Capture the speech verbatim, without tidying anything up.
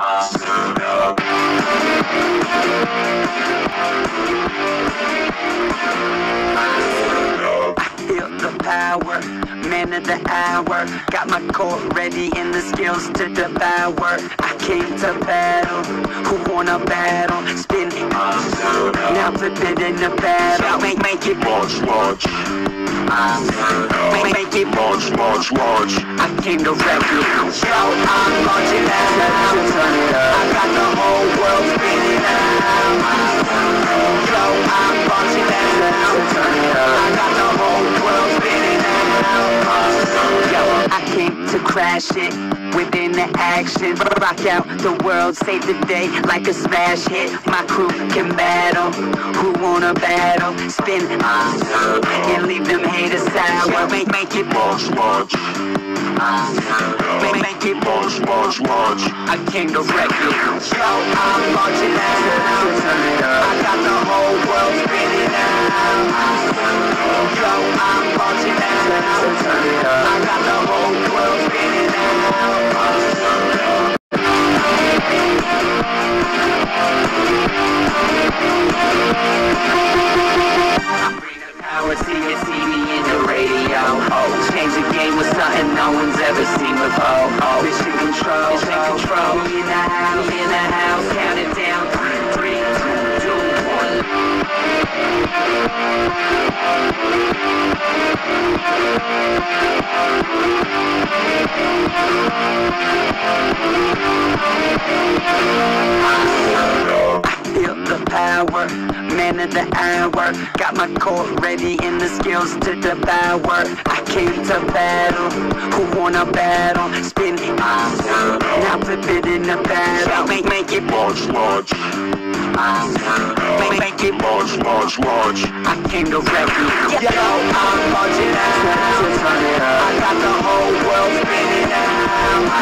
Monsuno. Feel the power, man of the hour. Got my core ready and the skills to devour. I came to battle, who wanna battle? Spin Monsuno. Now flip it in the battle. Make, make it launch, launch. Make, make it launch, launch, launch. I came to wreck you. Yo, I'm launching out. I got the whole world spinning out. Yo, I'm launching out. I got the whole world spinning out. Yo, I came to crash it within the action. Rock out the world, save the day like a smash hit. My crew can battle. Who wanna battle? Spin and leave them haters sour. Make, make it launch, launch. Make, make it launch, launch, launch. I came to wreck you. Yo, I'm launching out. I got the whole world spinning out. Yo, I'm launching out. I got the whole world spinning out. Power, see you, see me in the radio. Oh, change the game with something no one's ever seen before. Oh, mission control, mission control. We in the house, in the house. Count it down. Three, two, two, one. Feel the power, man of the hour. Got my core ready and the skills to devour. I came to battle, who wanna battle? Spin now flip it in the battle. Make, make it launch, launch. Make, make it launch, launch, launch. I came to wreck you. Yo, I'm launching out. I got the whole world spinning out.